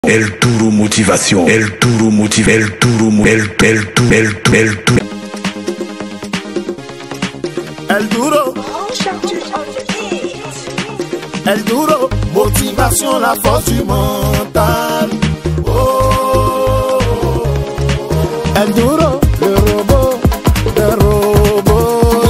El Turo Motivation. El Turo Motive. El Turo. El Duro. El Duro. Motivation, la force du mental. Oh. El Duro. Le robot. Le robot.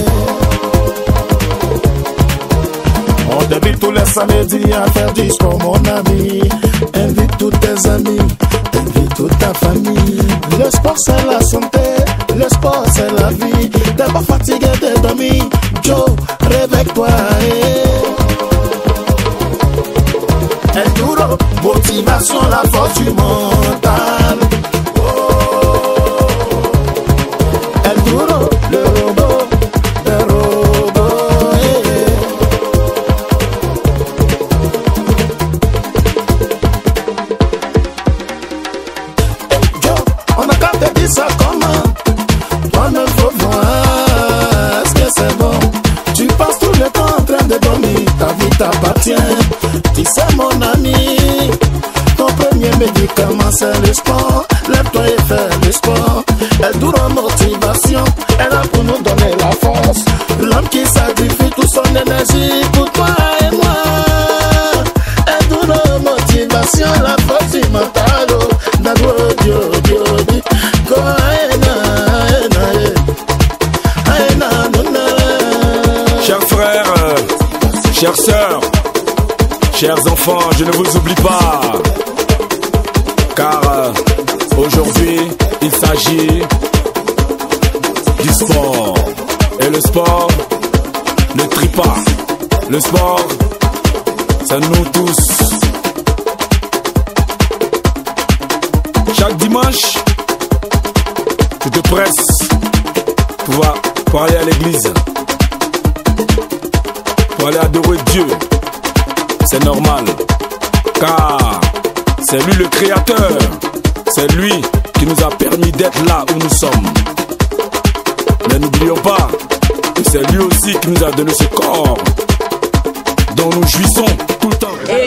On débute tous les samedis à faire du sport, mon ami. Invite tous tes amis, invite toute ta famille. Le sport c'est la santé, le sport c'est la vie. T'es pas fatigué de dormir, Joe, réveille-toi. El Duro, motivation, la force du mental. Oh. El Duro, le robot, le robot. On a qu'à te dire ça comment. Toi ne faut voir, est-ce que c'est bon? Tu passes tout le temps en train de dormir, ta vie t'appartient. Tu sais mon ami, ton premier médicament c'est le sport. Lève-toi et fais le sport. El Duro motivation, elle a pour nous donner la force. L'homme qui sacrifie toute son énergie pour toi et moi. El Duro motivation, la force du mental. Chers frères, chères sœurs, chers enfants, je ne vous oublie pas. Car aujourd'hui, il s'agit du sport. Et le sport ne trie pas. Le sport, c'est nous tous. Chaque dimanche, tu te presses pour aller à l'église, pour aller adorer Dieu. C'est normal, car c'est lui le créateur. C'est lui qui nous a permis d'être là où nous sommes. Mais n'oublions pas que c'est lui aussi qui nous a donné ce corps dont nous jouissons tout le temps.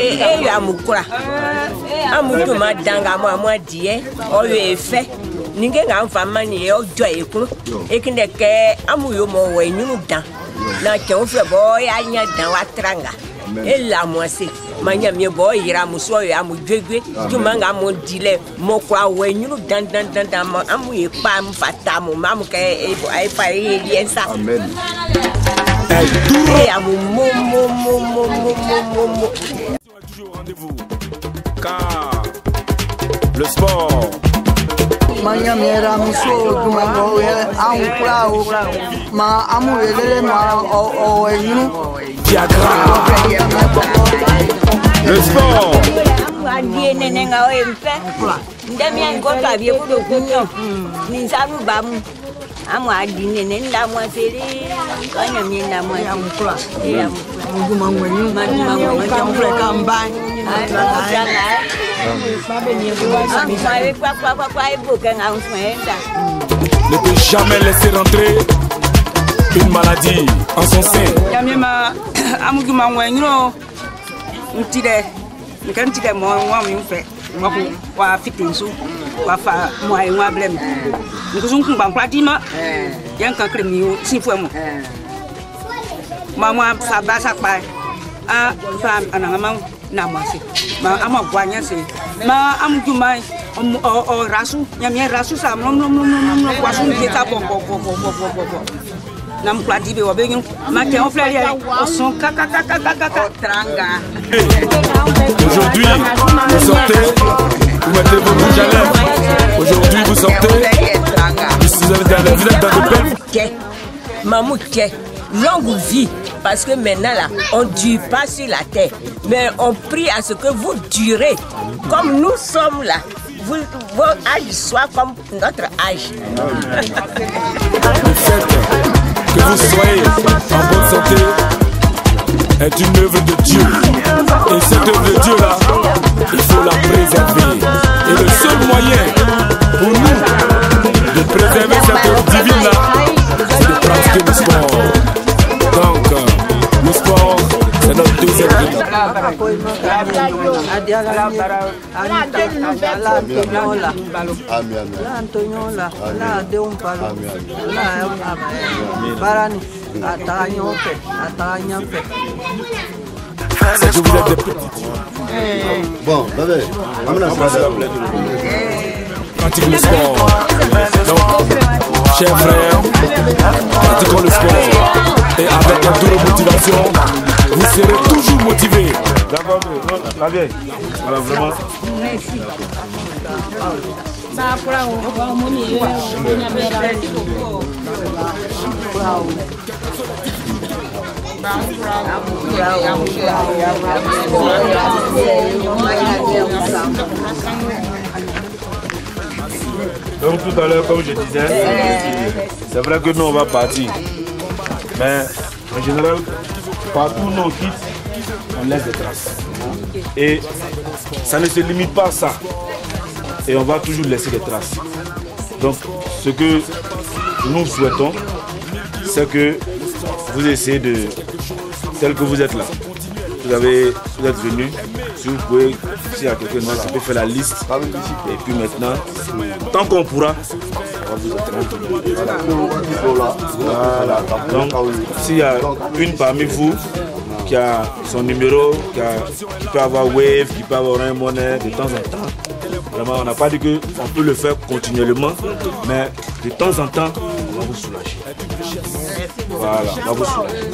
Toujours au rendez-vous, car le sport. Le sport. Ne peut jamais laisser rentrer une maladie en son sein. Aujourd'hui, vous sortez, vous mettez vos rouges à lèvres. Aujourd'hui, vous sortez, vous êtes dans de belles... Maman, longue vie, parce que maintenant là, on ne dure pas sur la terre, mais on prie à ce que vous durez, comme nous sommes là, vos âges soient comme notre âge. Le fait que vous soyez en bonne santé est une œuvre de Dieu. Et cette œuvre de Dieu là, il faut la préserver. Et le seul moyen pour nous de préserver cette œuvre divine là, c'est de pratiquer le sport. Donc, le sport, c'est notre deuxième vie. C'est que vous êtes des petits. Bon, bébé, pratiquons le sport. Donc, chers frères, pratiquons le sport. Et avec la double motivation, vous serez toujours motivés. D'accord, la vieille. Voilà, vraiment. Merci. Donc tout à l'heure, comme je disais, c'est vrai que nous on va partir. Mais en général, partout où on quitte, on laisse des traces. Et ça ne se limite pas à ça. Et on va toujours laisser des traces. Donc ce que nous souhaitons, c'est que vous essayez de, tel que vous êtes là, vous êtes venu, si vous pouvez, s'il y a quelqu'un d'autre qui peut faire la liste, et puis maintenant, tant qu'on pourra, on va vous entraîner. Voilà. Donc, s'il y a une parmi vous qui a son numéro, qui peut avoir Wave, qui peut avoir un monnaie de temps en temps, vraiment, on n'a pas dit qu'on peut le faire continuellement, mais de temps en temps, on va vous soulager. Voilà, on va vous soulager.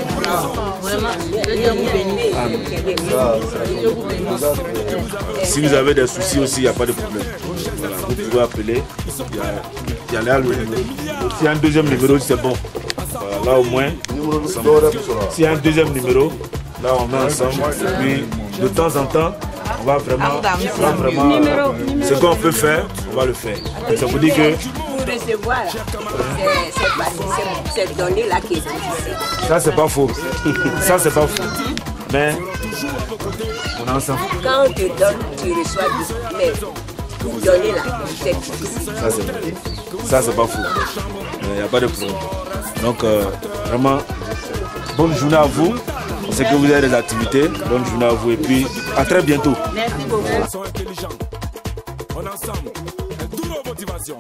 Si vous avez des soucis aussi, il n'y a pas de problème. Voilà, vous pouvez appeler. Il y a là le numéro. S'il y a un deuxième numéro, c'est bon. Voilà, là au moins, s'il y a un deuxième numéro, là on met ensemble. Et puis de temps en temps, on va vraiment ce qu'on peut faire, on va le faire. Et ça vous dit que pour recevoir, c'est donné là qui est difficile. ça c'est pas faux. Ça c'est pas faux. Mais on est ensemble. Quand on te donne, tu reçois du. Mais pour donner là, c'est difficile. Ça c'est pas faux. Il n'y a pas de problème. Donc vraiment, bonne journée à vous. On sait que vous avez des activités. Bonne journée à vous et puis à très bientôt. Merci beaucoup. On est ensemble. Double motivation.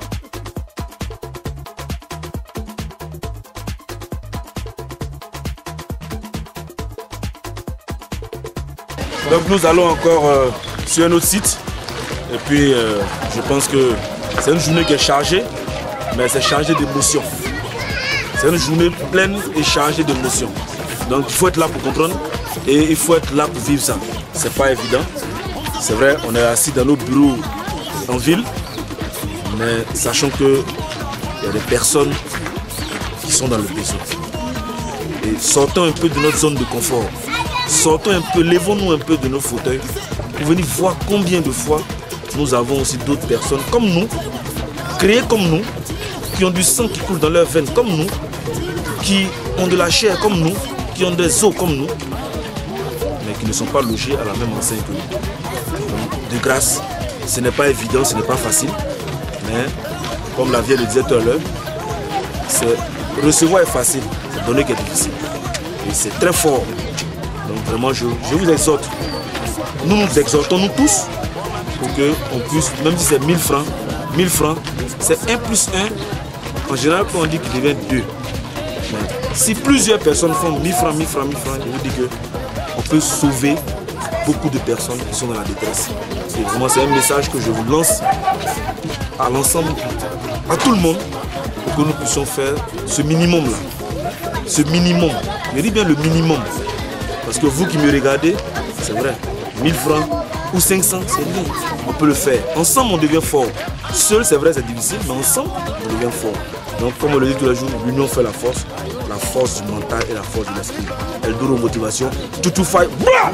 Donc nous allons encore sur un autre site. Et puis je pense que c'est une journée qui est chargée, mais c'est chargé d'émotions. C'est une journée pleine et chargée d'émotions. Donc il faut être là pour comprendre et il faut être là pour vivre ça. C'est pas évident. C'est vrai, on est assis dans nos bureaux en ville, mais sachant qu'il y a des personnes qui sont dans le besoin. Et sortons un peu de notre zone de confort. Sortons un peu, levons-nous un peu de nos fauteuils pour venir voir combien de fois nous avons aussi d'autres personnes comme nous, créées comme nous, qui ont du sang qui coule dans leurs veines comme nous, qui ont de la chair comme nous, qui ont des os comme nous, mais qui ne sont pas logés à la même enseigne que nous. Donc, de grâce, ce n'est pas évident, ce n'est pas facile, mais comme la vieille le disait tout à l'heure, recevoir est facile, c'est donner qui est difficile. Et c'est très fort. Donc vraiment, je vous exhorte. Nous nous exhortons, nous tous, pour qu'on puisse, même si c'est 1000 francs, c'est 1 plus 1. En général, quand on dit qu'il devient 2. Mais si plusieurs personnes font 1000 francs, je vous dis qu'on peut sauver beaucoup de personnes qui sont dans la détresse. Et vraiment, c'est un message que je vous lance à l'ensemble, à tout le monde, pour que nous puissions faire ce minimum-là. Ce minimum. Je dis bien le minimum. Parce que vous qui me regardez, c'est vrai, 1000 francs ou 500, c'est rien. On peut le faire. Ensemble, on devient fort. Seul, c'est vrai, c'est difficile, mais ensemble, on devient fort. Donc, comme on le dit tous les jours, l'union fait la force du mental et la force de l'esprit. Elle donne aux motivations. Tout fight.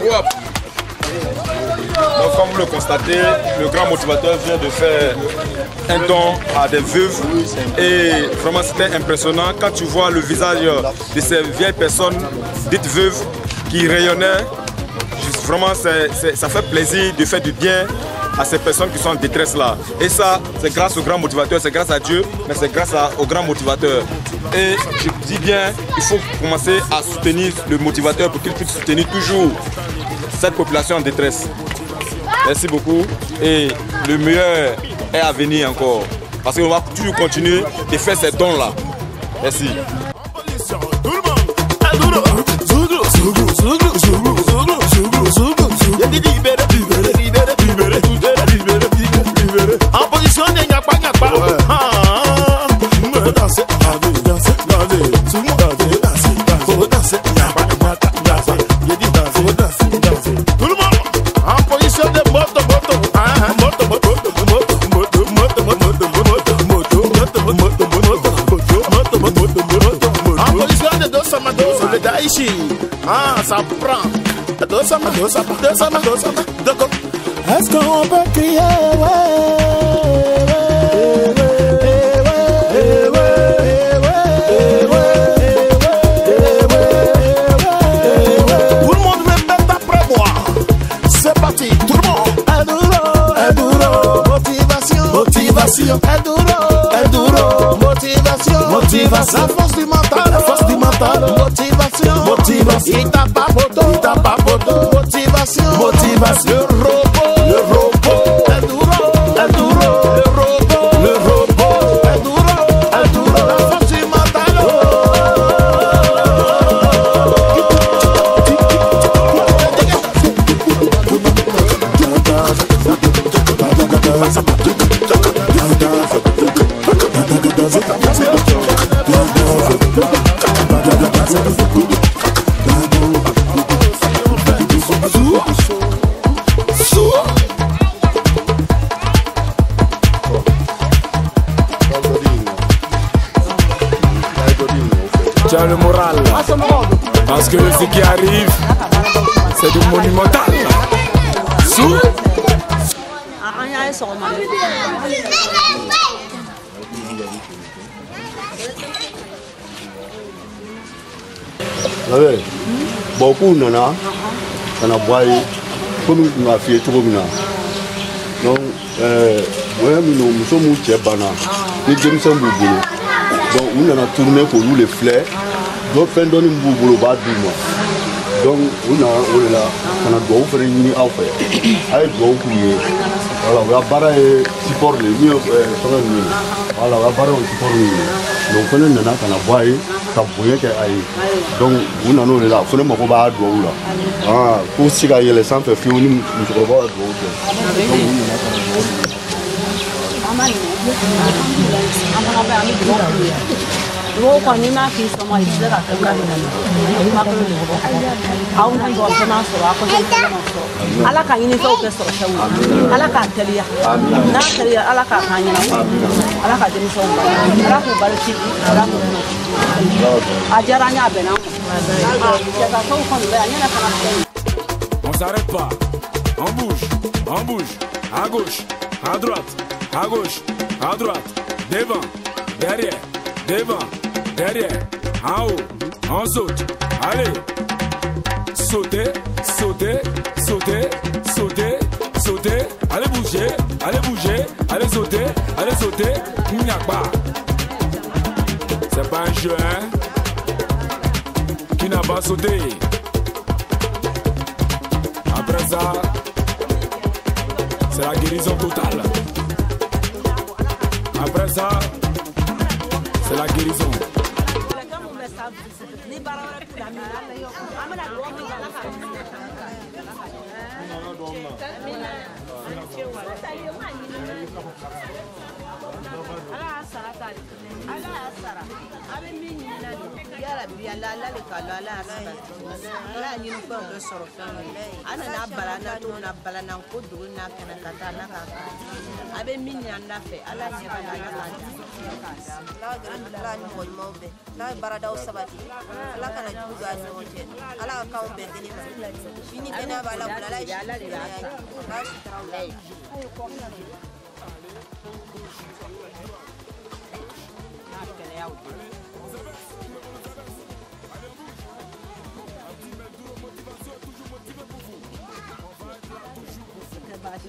Donc, comme vous le constatez, le grand motivateur vient de faire un don à des veuves et vraiment c'était impressionnant quand tu vois le visage de ces vieilles personnes dites veuves qui rayonnaient. Vraiment, ça fait plaisir de faire du bien à ces personnes qui sont en détresse là. Et ça, c'est grâce au grand motivateur, c'est grâce à Dieu, mais c'est grâce au grand motivateur. Et je dis bien, il faut commencer à soutenir le motivateur pour qu'il puisse soutenir toujours cette population en détresse. Merci beaucoup. Et le meilleur est à venir encore. Parce qu'on va toujours continuer de faire ces dons-là. Merci. En position de Nyapa Nyapa. Danser, danser, danser. Faut danser, Nyapa Nyapa, danser. J'ai dit danser, danser, danser. Tout le monde en position de moto, moto. Moto, moto, moto, moto, moto, moto, moto, moto, moto, moto. En position de Dosama, le Daichi. Ça prend. Dosama, Dosama, Dosama, Dosama. D'accord. Est-ce qu'on peut crier, tout le monde répète après moi. C'est parti, tout le monde. Enduro, motivation, motivation. Enduro, motivation, motivation. La force du mental, motivation, motivation. Il tape pas photo, motivation, motivation. Le robot, enduro, le robot, enduro, la force du mental. Tu as le moral, parce que ce qui arrive, c'est du monumental. Sous. Beaucoup nana, on a boyé, comme on a fait tout le monde. Donc, nous sommes tous bana, nous sommes boulot. Donc, on a tourné pour nous les fleurs. Donc, pendant nous boulot bas du mois. Donc, on a doit faire une affaire. Avec doit prier. Voilà, on a barré support les mieux. Voilà, on a barré support les mieux. Donc, on a boyé. Donc, on a là, on a pour si les sans faire fier, nous on s'arrête pas. On bouge, à gauche, à droite, à gauche, à droite, devant, derrière, en haut, on saute, allez, sauter, allez bouger, allez sauter, il n'y a pas. C'est pas un jeu, hein, qui n'a pas sauté. Après ça, c'est la guérison totale. Après ça, c'est la guérison.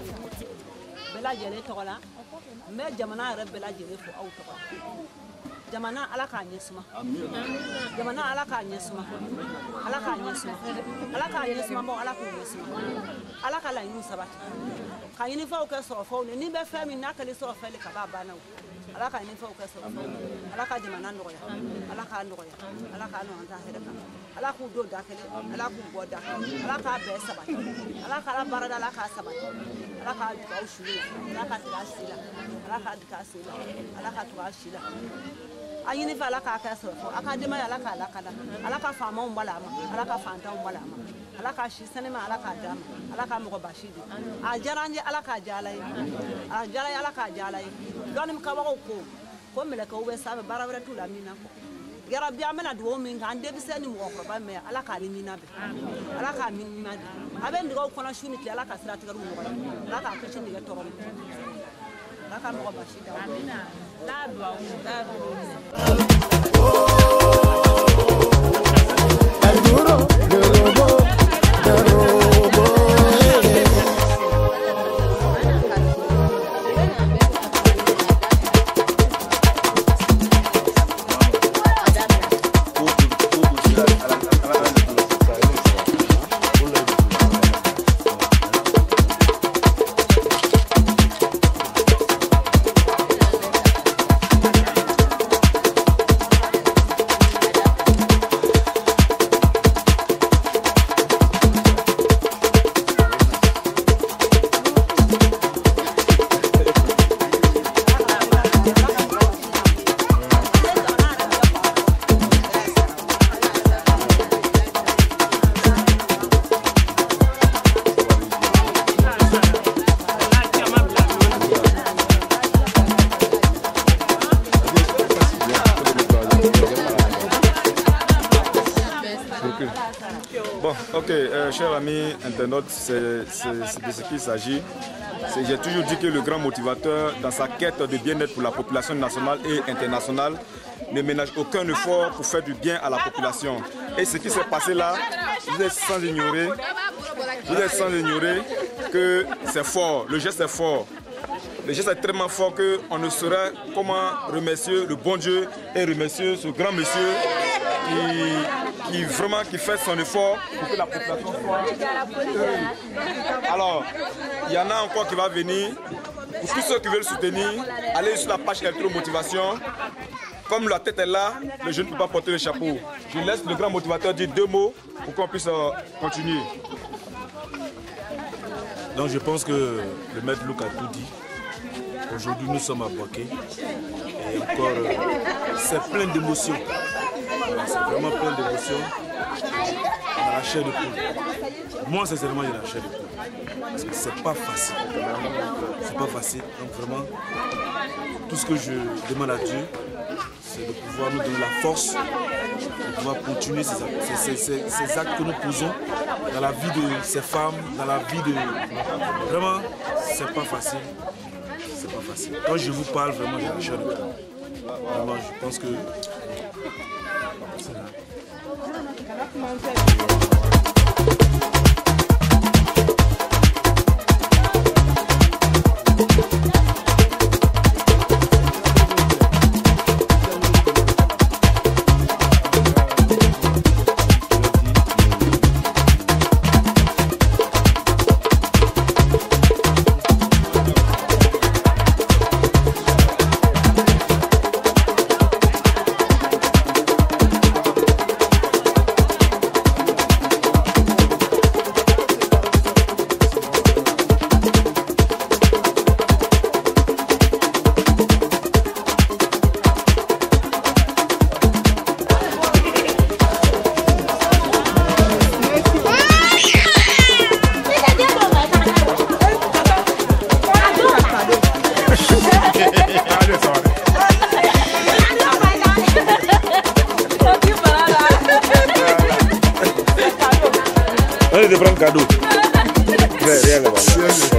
Bela jele togola me jamana yɛrɛ bɛɛ lajɛlen fo aw tɔgɔ jamana ala ka nyesuma jamana ala ka nyesuma ala ka nyesuma ala ka nyesuma bo ala ko nyesuma ala ka la yin sabata ka yin fa o ka so fo ni be fa mi na ka le so fa le ka ba ba na ala ka yin fa o ka so ala ka jamana no ya ala ka no ya ala ka no anta hede ka ala ku do da kele ala ku bo da ala ka be sabata ala ka la barada ala ka sabata ala ka ka o shuru ala ka ta sila ala ka ka sila ala ka to ashila ayini fa ala ka ka so aka de ma ala ka ala ka fa ma mbala ma ala ka fa anta mbala ma ala ka shi sanema ala ka dama ala ka mo bashidi a jaranje ala ka jalay a jalay ala ka jalay donim ka wa ko mele ka we sabe barawra tula mina ko ya rabbi amana do min ga ande bisani mo ko ba me ala ka ni mina be ala ka min mina be aben diga ko na shuni ki ala ka sira tigaru mo ala ka ko shini ga torom ala ka mo bashidi amina da do El duro, le robó. Bon, ok, chers amis internautes, c'est de ce qu'il s'agit. J'ai toujours dit que le grand motivateur, dans sa quête de bien-être pour la population nationale et internationale, ne ménage aucun effort pour faire du bien à la population. Et ce qui s'est passé là, vous êtes sans ignorer que c'est fort, le geste est fort. Le geste est tellement fort qu'on ne saurait comment remercier le bon Dieu et remercier ce grand monsieur qui fait son effort pour que la population soit heureuse. Alors, il y en a encore qui va venir. Pour tous ceux qui veulent soutenir, allez sur la page électro-motivation. Comme la tête est là, le jeune ne peut pas porter le chapeau. Je laisse le grand motivateur dire 2 mots pour qu'on puisse continuer. Donc je pense que le maître Luc a tout dit. Aujourd'hui nous sommes à Boaké et encore c'est plein d'émotions. C'est vraiment plein d'émotions. On a la chair de poule. Moi sincèrement j'ai la chair de poule. Parce que c'est pas facile. C'est pas facile. Donc vraiment, tout ce que je demande à Dieu, c'est de pouvoir nous donner la force de pouvoir continuer ces actes que nous posons dans la vie de ces femmes, dans la vie de... Vraiment, c'est pas facile. C'est pas facile. Quand je vous parle, vraiment, j'ai la chair de poule. Vraiment, je pense que... C'est là. Allez, de prendre cadeau. Rien là-bas.